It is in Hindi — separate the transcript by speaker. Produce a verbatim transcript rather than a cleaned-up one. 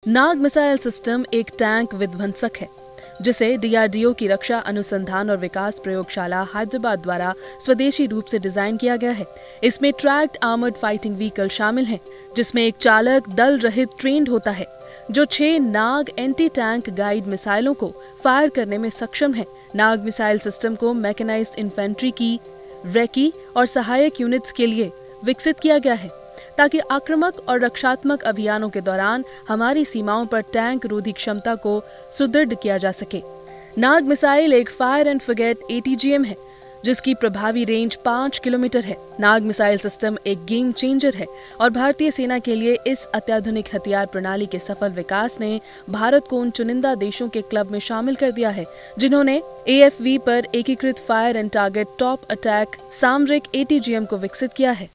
Speaker 1: नाग मिसाइल सिस्टम एक टैंक विध्वंसक है जिसे डी आर डी ओ की रक्षा अनुसंधान और विकास प्रयोगशाला हैदराबाद द्वारा स्वदेशी रूप से डिजाइन किया गया है। इसमें ट्रैक्ड आर्मर्ड फाइटिंग व्हीकल शामिल हैं, जिसमें एक चालक दल रहित ट्रेंड होता है जो छह नाग एंटी टैंक गाइड मिसाइलों को फायर करने में सक्षम है। नाग मिसाइल सिस्टम को मैकेनाइज्ड इन्फेंट्री की रेकी और सहायक यूनिट्स के लिए विकसित किया गया है ताकि आक्रामक और रक्षात्मक अभियानों के दौरान हमारी सीमाओं पर टैंक रोधी क्षमता को सुदृढ़ किया जा सके। नाग मिसाइल एक fire and forget A T G M है जिसकी प्रभावी रेंज पाँच किलोमीटर है। नाग मिसाइल सिस्टम एक गेम चेंजर है और भारतीय सेना के लिए इस अत्याधुनिक हथियार प्रणाली के सफल विकास ने भारत को उन चुनिंदा देशों के क्लब में शामिल कर दिया है जिन्होंने ए एफ वी पर एकीकृत fire and target top attack सामरिक ए टी जी एम को विकसित किया है।